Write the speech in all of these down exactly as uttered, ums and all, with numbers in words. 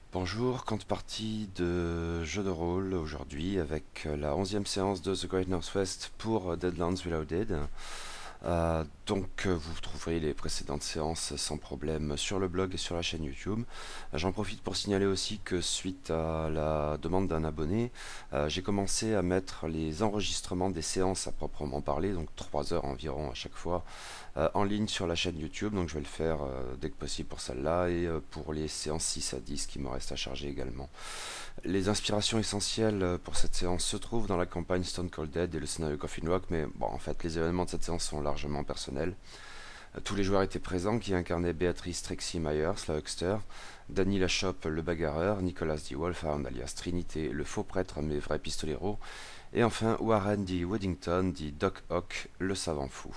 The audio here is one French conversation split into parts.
Bonjour, compte partie de jeu de rôle aujourd'hui avec la onzième séance de The Great Northwest pour Deadlands Reloaded. Euh, donc euh, vous trouverez les précédentes séances sans problème sur le blog et sur la chaîne YouTube. Euh, J'en profite pour signaler aussi que suite à la demande d'un abonné, euh, j'ai commencé à mettre les enregistrements des séances à proprement parler, donc trois heures environ à chaque fois, euh, en ligne sur la chaîne YouTube. Donc je vais le faire euh, dès que possible pour celle-là et euh, pour les séances six à dix qui me restent à charger également. Les inspirations essentielles pour cette séance se trouvent dans la campagne Stone Cold Dead et le scénario Coffin Rock, mais bon, en fait, les événements de cette séance sont largement personnels. Tous les joueurs étaient présents qui incarnaient Béatrice Trixie Myers, la Huckster, Danny Lachoppe, le bagarreur, Nicolas dit Wolfhound alias Trinité, le faux prêtre mais vrai pistolero, et enfin Warren dit Weddington dit Doc Ock, le savant fou.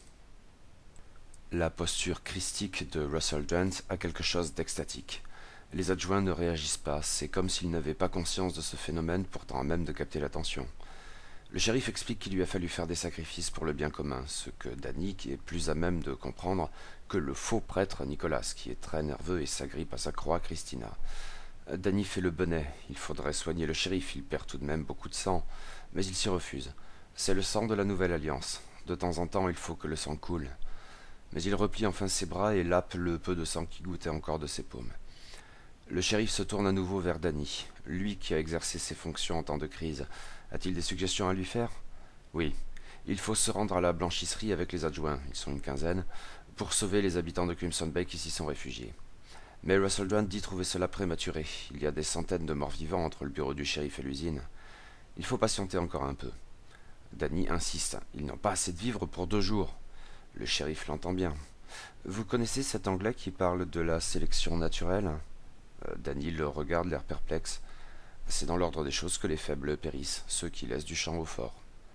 La posture christique de Russell Dent a quelque chose d'extatique. Les adjoints ne réagissent pas, c'est comme s'ils n'avaient pas conscience de ce phénomène pourtant à même de capter l'attention. Le shérif explique qu'il lui a fallu faire des sacrifices pour le bien commun, ce que Danny qui est plus à même de comprendre que le faux prêtre Nicolas, qui est très nerveux et s'agrippe à sa croix Christina. Danny fait le bonnet, il faudrait soigner le shérif, il perd tout de même beaucoup de sang, mais il s'y refuse. C'est le sang de la nouvelle alliance, de temps en temps il faut que le sang coule. Mais il replie enfin ses bras et lappe le peu de sang qui goûtait encore de ses paumes. Le shérif se tourne à nouveau vers Danny, lui qui a exercé ses fonctions en temps de crise. A-t-il des suggestions à lui faire? Oui. Il faut se rendre à la blanchisserie avec les adjoints, ils sont une quinzaine, pour sauver les habitants de Crimson Bay qui s'y sont réfugiés. Mais Russell Grant dit trouver cela prématuré. Il y a des centaines de morts vivants entre le bureau du shérif et l'usine. Il faut patienter encore un peu. Danny insiste. Ils n'ont pas assez de vivres pour deux jours. Le shérif l'entend bien. Vous connaissez cet anglais qui parle de la sélection naturelle? euh, Danny le regarde, l'air perplexe. C'est dans l'ordre des choses que les faibles périssent, ceux qui laissent du champ aux forts.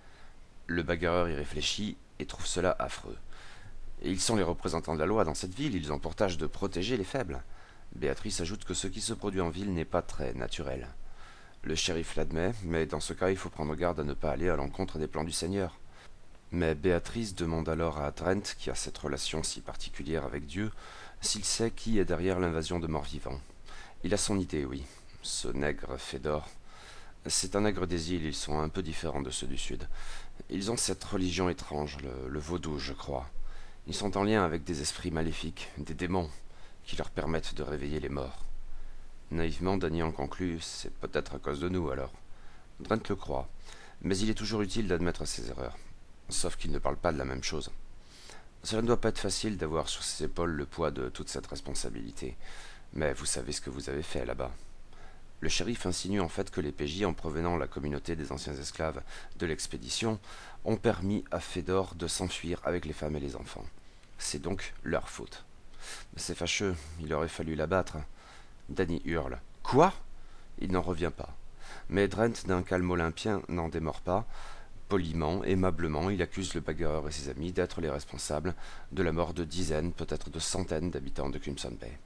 Le bagarreur y réfléchit et trouve cela affreux. Et ils sont les représentants de la loi dans cette ville, ils ont pour tâche de protéger les faibles. Béatrice ajoute que ce qui se produit en ville n'est pas très naturel. Le shérif l'admet, mais dans ce cas il faut prendre garde à ne pas aller à l'encontre des plans du Seigneur. Mais Béatrice demande alors à Trent, qui a cette relation si particulière avec Dieu, s'il sait qui est derrière l'invasion de morts-vivants. Il a son idée, oui. Ce nègre Fédor. C'est un nègre des îles, ils sont un peu différents de ceux du sud. Ils ont cette religion étrange, le, le vaudou, je crois. Ils sont en lien avec des esprits maléfiques, des démons, qui leur permettent de réveiller les morts. Naïvement, Danny en conclut, c'est peut-être à cause de nous alors. Drent le croit, mais il est toujours utile d'admettre ses erreurs. Sauf qu'il ne parle pas de la même chose. Cela ne doit pas être facile d'avoir sur ses épaules le poids de toute cette responsabilité. Mais vous savez ce que vous avez fait là-bas. Le shérif insinue en fait que les P J, en provenant de la communauté des anciens esclaves de l'expédition, ont permis à Fédor de s'enfuir avec les femmes et les enfants. C'est donc leur faute. C'est fâcheux, il aurait fallu l'abattre. Danny hurle. Quoi? Il n'en revient pas. Mais Drent, d'un calme olympien, n'en démord pas. Poliment, aimablement, il accuse le bagarreur et ses amis d'être les responsables de la mort de dizaines, peut-être de centaines d'habitants de Crimson Bay.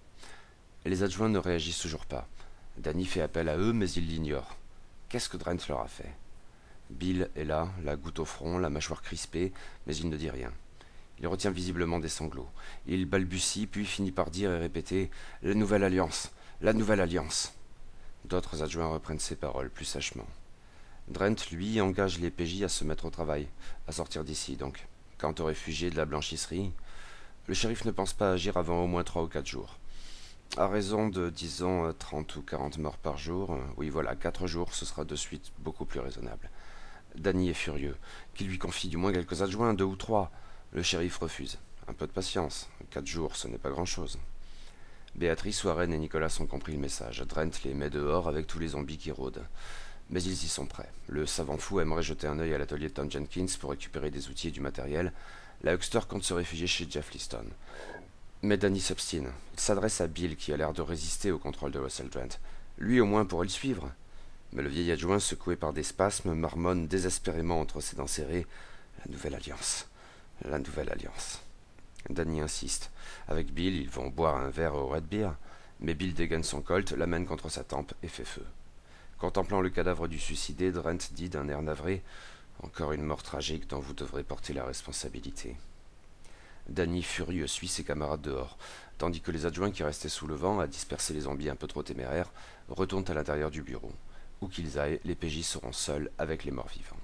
Les adjoints ne réagissent toujours pas. Danny fait appel à eux, mais ils l'ignorent. Qu'est-ce que Drent leur a fait? Bill est là, la goutte au front, la mâchoire crispée, mais il ne dit rien. Il retient visiblement des sanglots. Il balbutie, puis finit par dire et répéter « La nouvelle alliance! La nouvelle alliance !» D'autres adjoints reprennent ses paroles plus sèchement. Drent, lui, engage les P J à se mettre au travail, à sortir d'ici, donc. Quant aux réfugiés de la blanchisserie, le shérif ne pense pas agir avant au moins trois ou quatre jours. À raison de, disons, trente ou quarante morts par jour, oui voilà, quatre jours, ce sera de suite beaucoup plus raisonnable. Danny est furieux. Qu'il lui confie du moins quelques adjoints, deux ou trois. Le shérif refuse. Un peu de patience. Quatre jours, ce n'est pas grand-chose. Béatrice, Warren et Nicolas ont compris le message. Drent les met dehors avec tous les zombies qui rôdent. Mais ils y sont prêts. Le savant fou aimerait jeter un œil à l'atelier de Tom Jenkins pour récupérer des outils et du matériel. La Huckster compte se réfugier chez Jeff Liston. Mais Danny s'obstine. Il s'adresse à Bill qui a l'air de résister au contrôle de Russell Drent. Lui au moins pourrait le suivre. Mais le vieil adjoint, secoué par des spasmes, marmonne désespérément entre ses dents serrées. La nouvelle alliance. La nouvelle alliance. Danny insiste. Avec Bill, ils vont boire un verre au Red Beer, mais Bill dégaine son colt, l'amène contre sa tempe et fait feu. Contemplant le cadavre du suicidé, Drent dit d'un air navré « Encore une mort tragique dont vous devrez porter la responsabilité. » Danny, furieux, suit ses camarades dehors, tandis que les adjoints qui restaient sous le vent à disperser les zombies un peu trop téméraires retournent à l'intérieur du bureau. Où qu'ils aillent, les P J seront seuls avec les morts-vivants.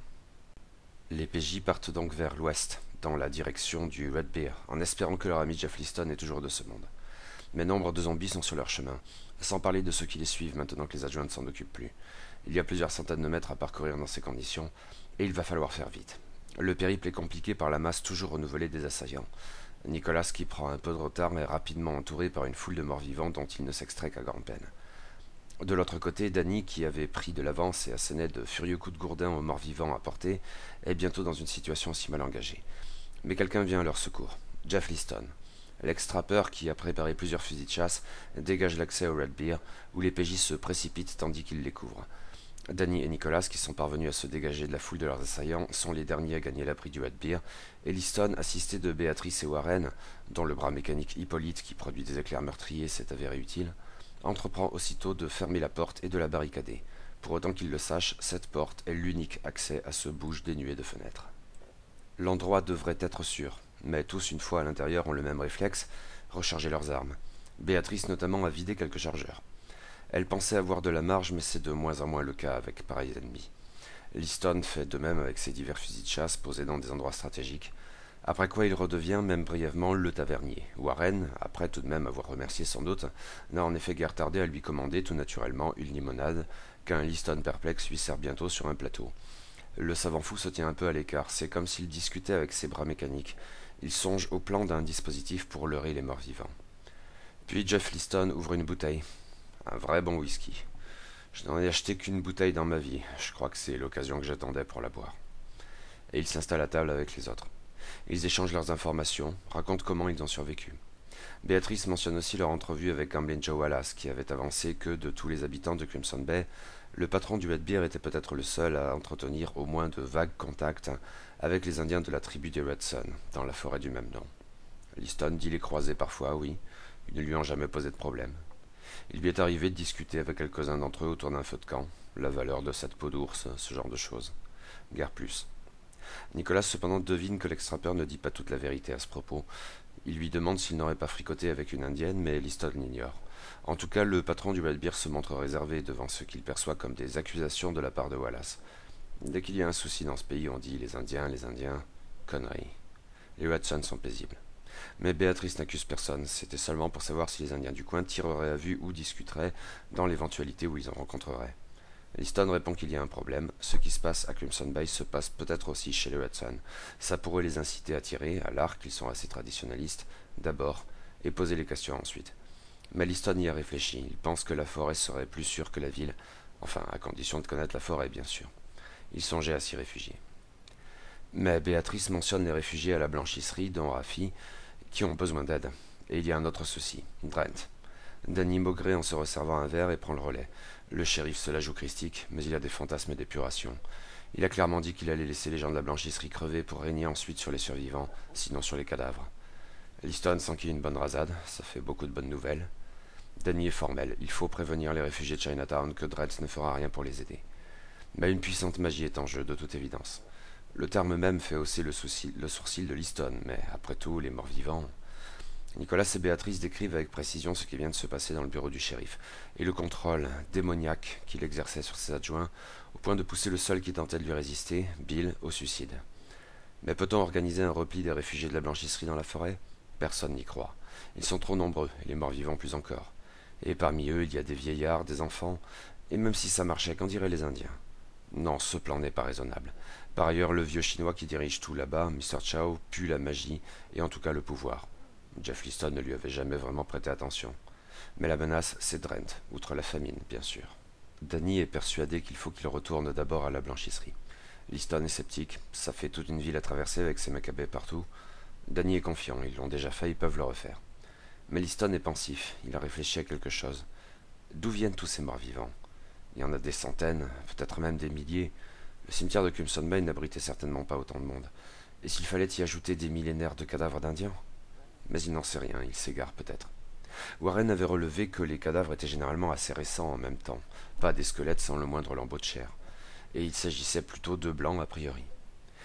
Les P J partent donc vers l'ouest, dans la direction du Red Bear, en espérant que leur ami Jeff Liston est toujours de ce monde. Mais nombre de zombies sont sur leur chemin, sans parler de ceux qui les suivent maintenant que les adjoints ne s'en occupent plus. Il y a plusieurs centaines de mètres à parcourir dans ces conditions, et il va falloir faire vite. Le périple est compliqué par la masse toujours renouvelée des assaillants. Nicolas, qui prend un peu de retard, est rapidement entouré par une foule de morts-vivants dont il ne s'extrait qu'à grande peine. De l'autre côté, Danny, qui avait pris de l'avance et assénait de furieux coups de gourdin aux morts-vivants à portée, est bientôt dans une situation aussi mal engagée. Mais quelqu'un vient à leur secours, Jeff Liston. L'ex-trappeur, qui a préparé plusieurs fusils de chasse, dégage l'accès au Red Bear, où les P J se précipitent tandis qu'ils les couvrent. Danny et Nicolas, qui sont parvenus à se dégager de la foule de leurs assaillants, sont les derniers à gagner l'abri du Red Bear, et Liston, assisté de Béatrice et Warren, dont le bras mécanique Hippolyte, qui produit des éclairs meurtriers, s'est avéré utile, entreprend aussitôt de fermer la porte et de la barricader. Pour autant qu'il le sache, cette porte est l'unique accès à ce bouge dénué de fenêtres. L'endroit devrait être sûr, mais tous, une fois à l'intérieur, ont le même réflexe, recharger leurs armes. Béatrice notamment a vidé quelques chargeurs. Elle pensait avoir de la marge, mais c'est de moins en moins le cas avec pareils ennemis. Liston fait de même avec ses divers fusils de chasse posés dans des endroits stratégiques, après quoi il redevient, même brièvement, le tavernier. Warren, après tout de même avoir remercié sans doute, n'a en effet guère tardé à lui commander tout naturellement une limonade, qu'un Liston perplexe lui sert bientôt sur un plateau. Le savant fou se tient un peu à l'écart, c'est comme s'il discutait avec ses bras mécaniques. Il songe au plan d'un dispositif pour leurrer les morts-vivants. Puis Jeff Liston ouvre une bouteille. Un vrai bon whisky. Je n'en ai acheté qu'une bouteille dans ma vie. Je crois que c'est l'occasion que j'attendais pour la boire. Et il s'installe à table avec les autres. Ils échangent leurs informations, racontent comment ils ont survécu. Béatrice mentionne aussi leur entrevue avec Gamblin Joe Wallace, qui avait avancé que, de tous les habitants de Crimson Bay, le patron du Red Bear était peut-être le seul à entretenir au moins de vagues contacts avec les Indiens de la tribu des Red Sun, dans la forêt du même nom. Liston dit les croiser parfois, oui, ils ne lui ont jamais posé de problème. Il lui est arrivé de discuter avec quelques-uns d'entre eux autour d'un feu de camp, la valeur de cette peau d'ours, ce genre de choses. Guère plus. Nicolas cependant devine que l'ex-trappeur ne dit pas toute la vérité à ce propos. Il lui demande s'il n'aurait pas fricoté avec une indienne, mais Liston l'ignore. En tout cas, le patron du Red Bear se montre réservé devant ce qu'il perçoit comme des accusations de la part de Wallace. Dès qu'il y a un souci dans ce pays, on dit les Indiens, les Indiens, conneries. Les Red Sun sont paisibles. Mais Béatrice n'accuse personne, c'était seulement pour savoir si les Indiens du coin tireraient à vue ou discuteraient dans l'éventualité où ils en rencontreraient. Liston répond qu'il y a un problème, ce qui se passe à Crimson Bay se passe peut-être aussi chez les Red Sun. Ça pourrait les inciter à tirer, à l'arc, ils sont assez traditionnalistes, d'abord, et poser les questions ensuite. Mais Liston y a réfléchi, il pense que la forêt serait plus sûre que la ville, enfin, à condition de connaître la forêt, bien sûr. Il songeait à s'y réfugier. Mais Béatrice mentionne les réfugiés à la blanchisserie, dont Rafi, qui ont besoin d'aide. Et il y a un autre souci, Drent. Danny maugré en se resservant un verre et prend le relais. Le shérif se la joue christique, mais il a des fantasmes d'épuration. Il a clairement dit qu'il allait laisser les gens de la blanchisserie crever pour régner ensuite sur les survivants, sinon sur les cadavres. Liston sent qu'il y a une bonne rasade, ça fait beaucoup de bonnes nouvelles. Danny est formel, il faut prévenir les réfugiés de Chinatown que Drent ne fera rien pour les aider. Mais une puissante magie est en jeu, de toute évidence. Le terme même fait hausser le, souci, le sourcil de Liston, mais après tout, les morts-vivants... Nicolas et Béatrice décrivent avec précision ce qui vient de se passer dans le bureau du shérif, et le contrôle démoniaque qu'il exerçait sur ses adjoints, au point de pousser le seul qui tentait de lui résister, Bill, au suicide. Mais peut-on organiser un repli des réfugiés de la blanchisserie dans la forêt? Personne n'y croit. Ils sont trop nombreux, et les morts-vivants plus encore. Et parmi eux, il y a des vieillards, des enfants, et même si ça marchait, qu'en diraient les Indiens? Non, ce plan n'est pas raisonnable. Par ailleurs, le vieux chinois qui dirige tout là-bas, mister Chow, pue la magie, et en tout cas le pouvoir. Jeff Liston ne lui avait jamais vraiment prêté attention. Mais la menace, c'est Drent, outre la famine, bien sûr. Danny est persuadé qu'il faut qu'il retourne d'abord à la blanchisserie. Liston est sceptique, ça fait toute une ville à traverser avec ses macabées partout. Danny est confiant, ils l'ont déjà fait, ils peuvent le refaire. Mais Liston est pensif, il a réfléchi à quelque chose. D'où viennent tous ces morts-vivants? Il y en a des centaines, peut-être même des milliers. Le cimetière de Crimson Bay n'abritait certainement pas autant de monde. Et s'il fallait y ajouter des millénaires de cadavres d'Indiens? Mais il n'en sait rien, il s'égare peut-être. Warren avait relevé que les cadavres étaient généralement assez récents en même temps, pas des squelettes sans le moindre lambeau de chair, et il s'agissait plutôt de blancs a priori.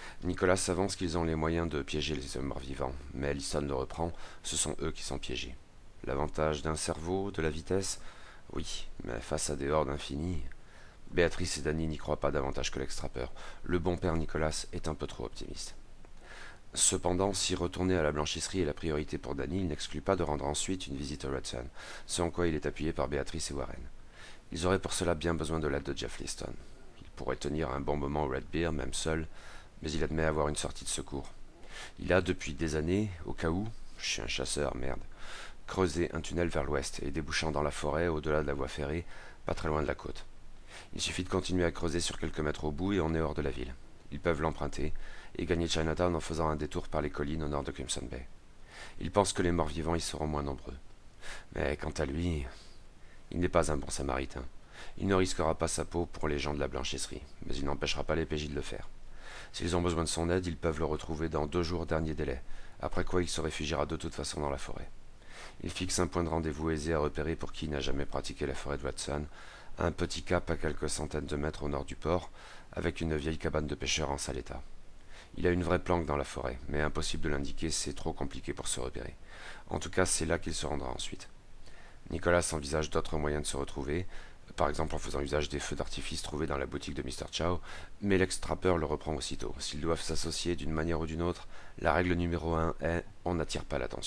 Nicolas avance qu'ils ont les moyens de piéger les morts vivants, mais Ellison le reprend, ce sont eux qui sont piégés. L'avantage d'un cerveau, de la vitesse? Oui, mais face à des hordes infinies... Béatrice et Danny n'y croient pas davantage que l'extrapeur. Le bon père Nicolas est un peu trop optimiste. Cependant, si retourner à la blanchisserie est la priorité pour Danny, il n'exclut pas de rendre ensuite une visite au Red Sun, ce en quoi il est appuyé par Béatrice et Warren. Ils auraient pour cela bien besoin de l'aide de Jeff Liston. Il pourrait tenir un bon moment au Red Bear, même seul, mais il admet avoir une sortie de secours. Il a, depuis des années, au cas où, chien chasseur, merde, creusé un tunnel vers l'ouest et débouchant dans la forêt au-delà de la voie ferrée, pas très loin de la côte. Il suffit de continuer à creuser sur quelques mètres au bout et on est hors de la ville. Ils peuvent l'emprunter et gagner Chinatown en faisant un détour par les collines au nord de Crimson Bay. Il pense que les morts vivants y seront moins nombreux. Mais quant à lui, il n'est pas un bon samaritain. Il ne risquera pas sa peau pour les gens de la blanchisserie, mais il n'empêchera pas les P J de le faire. S'ils ont besoin de son aide, ils peuvent le retrouver dans deux jours dernier délai, après quoi il se réfugiera de toute façon dans la forêt. Il fixe un point de rendez-vous aisé à repérer pour qui n'a jamais pratiqué la forêt de Watson, un petit cap à quelques centaines de mètres au nord du port, avec une vieille cabane de pêcheurs en sale état. Il a une vraie planque dans la forêt, mais impossible de l'indiquer, c'est trop compliqué pour se repérer. En tout cas, c'est là qu'il se rendra ensuite. Nicolas envisage d'autres moyens de se retrouver, par exemple en faisant usage des feux d'artifice trouvés dans la boutique de mister Chow, mais l'ex-trappeur le reprend aussitôt. S'ils doivent s'associer d'une manière ou d'une autre, la règle numéro un est « on n'attire pas l'attention ».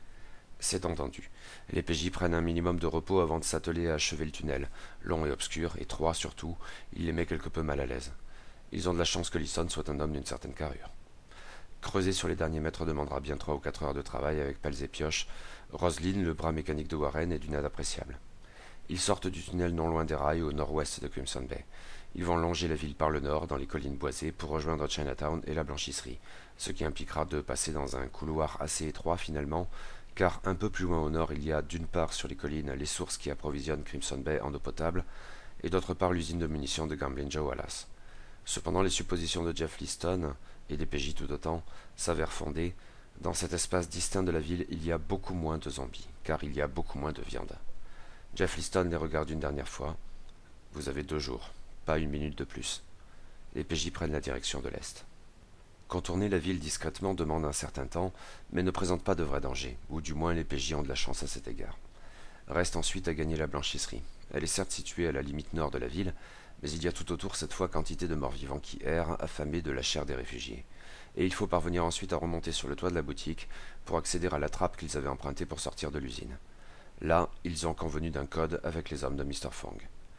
C'est entendu. Les P J prennent un minimum de repos avant de s'atteler à achever le tunnel, long et obscur, et trois surtout, il les met quelque peu mal à l'aise. Ils ont de la chance que Lisson soit un homme d'une certaine carrure. Creuser sur les derniers mètres demandera bien trois ou quatre heures de travail avec pelles et pioches. Roslyn, le bras mécanique de Warren, est d'une aide appréciable. Ils sortent du tunnel non loin des rails au nord-ouest de Crimson Bay. Ils vont longer la ville par le nord, dans les collines boisées, pour rejoindre Chinatown et la blanchisserie, ce qui impliquera de passer dans un couloir assez étroit finalement, car un peu plus loin au nord, il y a d'une part sur les collines les sources qui approvisionnent Crimson Bay en eau potable, et d'autre part l'usine de munitions de Gambling Joe Wallace. Cependant, les suppositions de Jeff Liston, et des P J tout autant, s'avèrent fondées. Dans cet espace distinct de la ville, il y a beaucoup moins de zombies, car il y a beaucoup moins de viande. Jeff Liston les regarde une dernière fois. Vous avez deux jours, pas une minute de plus. Les P J prennent la direction de l'est. Contourner la ville discrètement demande un certain temps, mais ne présente pas de vrai danger, ou du moins les P J ont de la chance à cet égard. Reste ensuite à gagner la blanchisserie. Elle est certes située à la limite nord de la ville, mais il y a tout autour cette fois quantité de morts vivants qui errent, affamés de la chair des réfugiés. Et il faut parvenir ensuite à remonter sur le toit de la boutique pour accéder à la trappe qu'ils avaient empruntée pour sortir de l'usine. Là, ils ont convenu d'un code avec les hommes de mister Fong.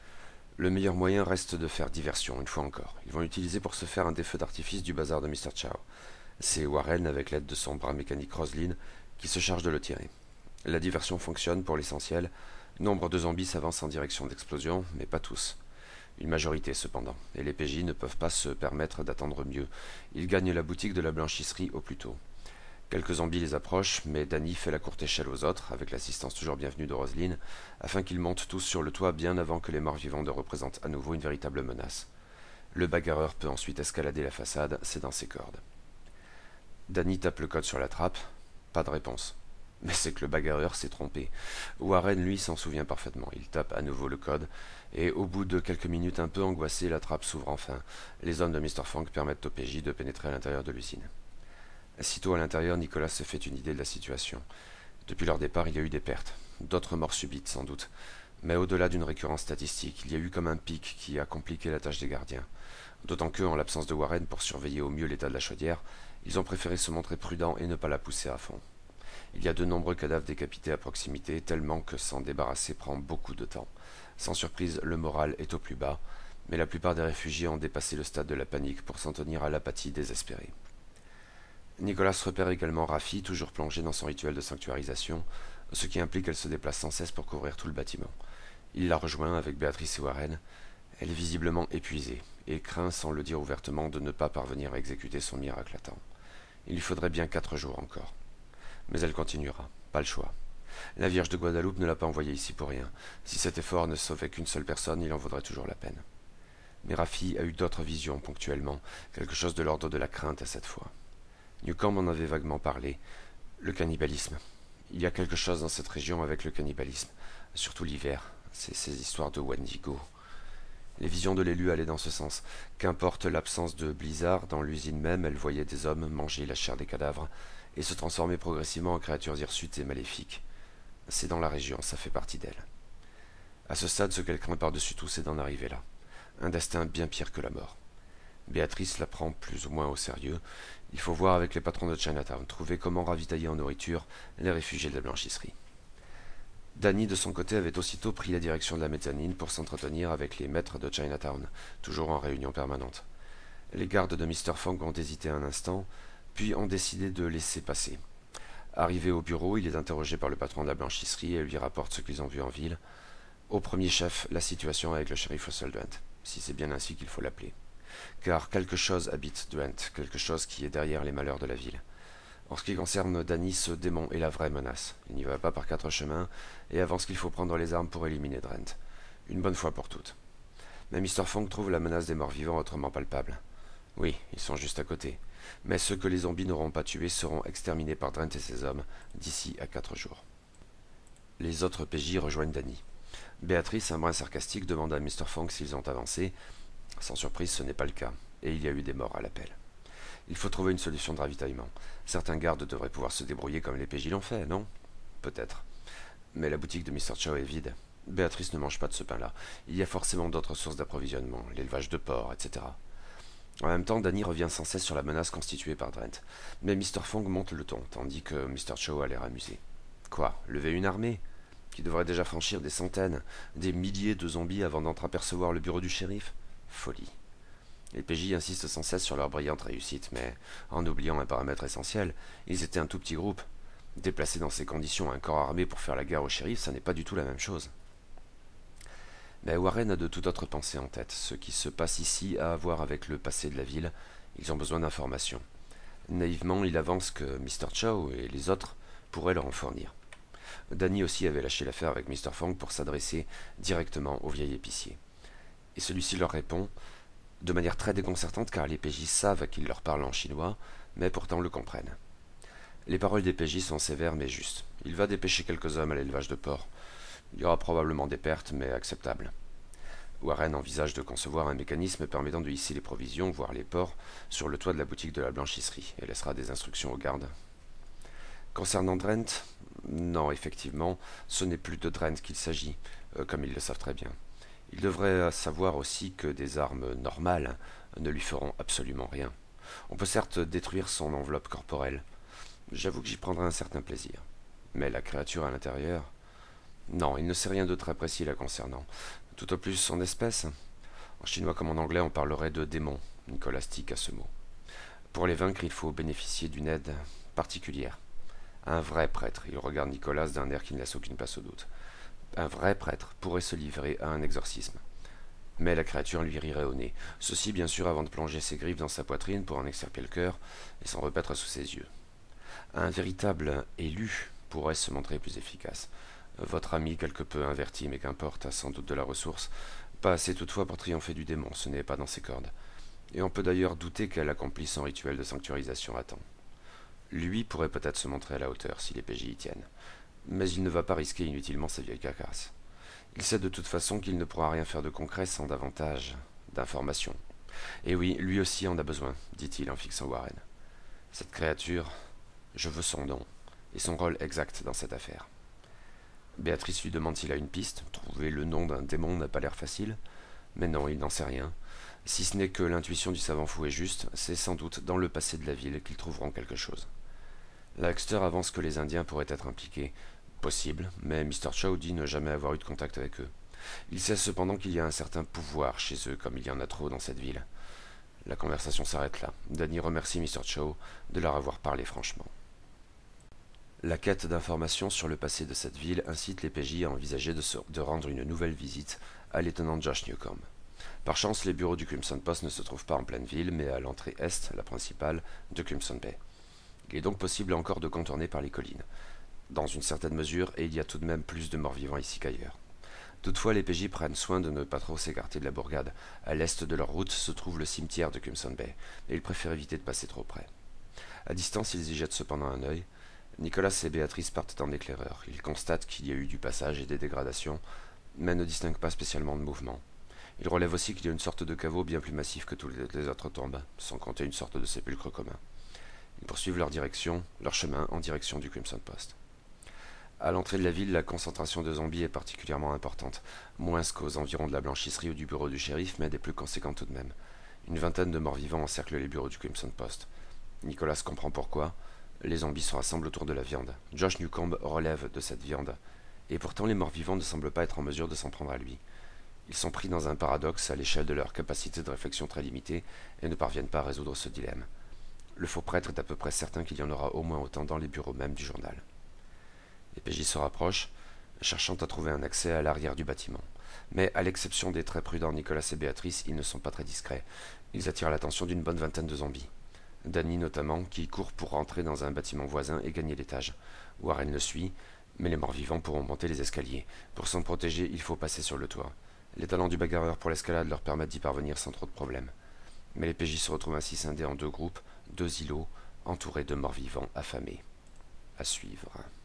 Le meilleur moyen reste de faire diversion, une fois encore. Ils vont utiliser pour ce faire un des feux d'artifice du bazar de mister Chow. C'est Warren, avec l'aide de son bras mécanique Roslyn, qui se charge de le tirer. La diversion fonctionne pour l'essentiel. Nombre de zombies s'avancent en direction d'explosion, mais pas tous. Une majorité cependant, et les P J ne peuvent pas se permettre d'attendre mieux. Ils gagnent la boutique de la blanchisserie au plus tôt. Quelques zombies les approchent, mais Danny fait la courte échelle aux autres, avec l'assistance toujours bienvenue de Roslyn, afin qu'ils montent tous sur le toit bien avant que les morts vivants ne représentent à nouveau une véritable menace. Le bagarreur peut ensuite escalader la façade, c'est dans ses cordes. Danny tape le code sur la trappe, pas de réponse. Mais c'est que le bagarreur s'est trompé. Warren, lui, s'en souvient parfaitement. Il tape à nouveau le code, et au bout de quelques minutes un peu angoissées, la trappe s'ouvre enfin. Les hommes de mister Fong permettent au P J de pénétrer à l'intérieur de l'usine. Sitôt à l'intérieur, Nicolas se fait une idée de la situation. Depuis leur départ, il y a eu des pertes, d'autres morts subites sans doute. Mais au-delà d'une récurrence statistique, il y a eu comme un pic qui a compliqué la tâche des gardiens. D'autant que, en l'absence de Warren pour surveiller au mieux l'état de la chaudière, ils ont préféré se montrer prudents et ne pas la pousser à fond. Il y a de nombreux cadavres décapités à proximité, tellement que s'en débarrasser prend beaucoup de temps. Sans surprise, le moral est au plus bas, mais la plupart des réfugiés ont dépassé le stade de la panique pour s'en tenir à l'apathie désespérée. Nicolas repère également Rafi, toujours plongée dans son rituel de sanctuarisation, ce qui implique qu'elle se déplace sans cesse pour couvrir tout le bâtiment. Il la rejoint avec Béatrice et Warren. Elle est visiblement épuisée, et craint, sans le dire ouvertement, de ne pas parvenir à exécuter son miracle à temps. Il lui faudrait bien quatre jours encore. Mais elle continuera, pas le choix. La Vierge de Guadeloupe ne l'a pas envoyée ici pour rien. Si cet effort ne sauvait qu'une seule personne, il en vaudrait toujours la peine. Mais Rafi a eu d'autres visions ponctuellement, quelque chose de l'ordre de la crainte à cette fois. Newcomb en avait vaguement parlé. Le cannibalisme. Il y a quelque chose dans cette région avec le cannibalisme, surtout l'hiver. C'est ces histoires de Wendigo. Les visions de l'élu allaient dans ce sens. Qu'importe l'absence de blizzard, dans l'usine même, elle voyait des hommes manger la chair des cadavres et se transformer progressivement en créatures hirsutes et maléfiques. C'est dans la région, ça fait partie d'elle. À ce stade, ce qu'elle craint par-dessus tout, c'est d'en arriver là. Un destin bien pire que la mort. Béatrice la prend plus ou moins au sérieux. Il faut voir avec les patrons de Chinatown, trouver comment ravitailler en nourriture les réfugiés de la blanchisserie. Danny, de son côté, avait aussitôt pris la direction de la mezzanine pour s'entretenir avec les maîtres de Chinatown, toujours en réunion permanente. Les gardes de mister Fong ont hésité un instant, puis ont décidé de laisser passer. Arrivé au bureau, il est interrogé par le patron de la blanchisserie et lui rapporte ce qu'ils ont vu en ville. Au premier chef, la situation avec le shérif Russell Dent, si c'est bien ainsi qu'il faut l'appeler. Car quelque chose habite Dent, quelque chose qui est derrière les malheurs de la ville. En ce qui concerne Danny, ce démon est la vraie menace. Il n'y va pas par quatre chemins et avance qu'il faut prendre les armes pour éliminer Dent. Une bonne fois pour toutes. Mais mister Fong trouve la menace des morts-vivants autrement palpable. Oui, ils sont juste à côté. Mais ceux que les zombies n'auront pas tués seront exterminés par Dent et ses hommes d'ici à quatre jours. Les autres P J rejoignent Danny. Béatrice, un brin sarcastique, demande à mister Fong s'ils ont avancé. Sans surprise, ce n'est pas le cas, et il y a eu des morts à l'appel. Il faut trouver une solution de ravitaillement. Certains gardes devraient pouvoir se débrouiller comme les P J l'ont fait, non? Peut-être. Mais la boutique de mister Chow est vide. Béatrice ne mange pas de ce pain-là. Il y a forcément d'autres sources d'approvisionnement, l'élevage de porcs, et cetera. En même temps, Danny revient sans cesse sur la menace constituée par Dent. Mais mister Fong monte le ton, tandis que mister Chow a l'air amusé. Quoi? Lever une armée? Qui devrait déjà franchir des centaines, des milliers de zombies avant d'entreapercevoir le bureau du shérif? Folie. Les P J insistent sans cesse sur leur brillante réussite, mais en oubliant un paramètre essentiel, ils étaient un tout petit groupe. Déplacer dans ces conditions un corps armé pour faire la guerre au shérif, ça n'est pas du tout la même chose. Mais Warren a de toute autre pensée en tête. Ce qui se passe ici a à voir avec le passé de la ville. Ils ont besoin d'informations. Naïvement, il avance que mister Chow et les autres pourraient leur en fournir. Danny aussi avait lâché l'affaire avec mister Fong pour s'adresser directement au vieil épicier. Et celui-ci leur répond de manière très déconcertante car les P J savent qu'il leur parle en chinois, mais pourtant le comprennent. Les paroles des P J sont sévères mais justes. Il va dépêcher quelques hommes à l'élevage de porcs. Il y aura probablement des pertes, mais acceptables. Warren envisage de concevoir un mécanisme permettant de hisser les provisions, voire les porcs, sur le toit de la boutique de la blanchisserie, et laissera des instructions aux gardes. Concernant Drent, non, effectivement, ce n'est plus de Drent qu'il s'agit, euh, comme ils le savent très bien. Il devrait savoir aussi que des armes normales ne lui feront absolument rien. On peut certes détruire son enveloppe corporelle. J'avoue que j'y prendrai un certain plaisir. Mais la créature à l'intérieur... Non, il ne sait rien de très précis la concernant. Tout au plus son espèce. En chinois comme en anglais, on parlerait de démon. Nicolas tique à ce mot. Pour les vaincre, il faut bénéficier d'une aide particulière. Un vrai prêtre, il regarde Nicolas d'un air qui ne laisse aucune place au doute. Un vrai prêtre pourrait se livrer à un exorcisme. Mais la créature lui rirait au nez. Ceci, bien sûr, avant de plonger ses griffes dans sa poitrine pour en extirper le cœur et s'en repaître sous ses yeux. Un véritable élu pourrait se montrer plus efficace. Votre ami, quelque peu inverti, mais qu'importe, a sans doute de la ressource. Pas assez toutefois pour triompher du démon, ce n'est pas dans ses cordes. Et on peut d'ailleurs douter qu'elle accomplisse son rituel de sanctuarisation à temps. Lui pourrait peut-être se montrer à la hauteur si les P J y tiennent. Mais il ne va pas risquer inutilement sa vieille carcasse. Il sait de toute façon qu'il ne pourra rien faire de concret sans davantage d'informations. Et oui, lui aussi en a besoin, dit-il en fixant Warren. Cette créature, je veux son nom, et son rôle exact dans cette affaire. Béatrice lui demande s'il a une piste. Trouver le nom d'un démon n'a pas l'air facile. Mais non, il n'en sait rien. Si ce n'est que l'intuition du savant fou est juste, c'est sans doute dans le passé de la ville qu'ils trouveront quelque chose. Laxter avance que les Indiens pourraient être impliqués. Possible, mais mister Chow dit ne jamais avoir eu de contact avec eux. Il sait cependant qu'il y a un certain pouvoir chez eux, comme il y en a trop dans cette ville. La conversation s'arrête là. Danny remercie mister Chow de leur avoir parlé franchement. La quête d'informations sur le passé de cette ville incite les P J à envisager de, se, de rendre une nouvelle visite à l'étonnant Josh Newcomb. Par chance, les bureaux du Crimson Post ne se trouvent pas en pleine ville, mais à l'entrée est, la principale, de Crimson Bay. Il est donc possible encore de contourner par les collines. Dans une certaine mesure, et il y a tout de même plus de morts-vivants ici qu'ailleurs. Toutefois, les P J prennent soin de ne pas trop s'écarter de la bourgade. À l'est de leur route se trouve le cimetière de Crimson Bay, et ils préfèrent éviter de passer trop près. À distance, ils y jettent cependant un œil. Nicolas et Béatrice partent en éclaireur. Ils constatent qu'il y a eu du passage et des dégradations, mais ne distinguent pas spécialement de mouvement. Il relève aussi qu'il y a une sorte de caveau bien plus massif que toutes les autres tombes, sans compter une sorte de sépulcre commun. Ils poursuivent leur direction, leur chemin en direction du Crimson Post. À l'entrée de la ville, la concentration de zombies est particulièrement importante, moins qu'aux environs de la blanchisserie ou du bureau du shérif, mais des plus conséquents tout de même. Une vingtaine de morts-vivants encerclent les bureaux du Crimson Post. Nicolas comprend pourquoi. Les zombies se rassemblent autour de la viande. Josh Newcomb relève de cette viande. Et pourtant, les morts-vivants ne semblent pas être en mesure de s'en prendre à lui. Ils sont pris dans un paradoxe à l'échelle de leur capacité de réflexion très limitée et ne parviennent pas à résoudre ce dilemme. Le faux prêtre est à peu près certain qu'il y en aura au moins autant dans les bureaux même du journal. Les P J se rapprochent, cherchant à trouver un accès à l'arrière du bâtiment. Mais, à l'exception des très prudents Nicolas et Béatrice, ils ne sont pas très discrets. Ils attirent l'attention d'une bonne vingtaine de zombies. Danny notamment, qui court pour rentrer dans un bâtiment voisin et gagner l'étage. Warren le suit, mais les morts-vivants pourront monter les escaliers. Pour s'en protéger, il faut passer sur le toit. Les talents du bagarreur pour l'escalade leur permettent d'y parvenir sans trop de problèmes. Mais les P J se retrouvent ainsi scindés en deux groupes, deux îlots, entourés de morts-vivants affamés. À suivre.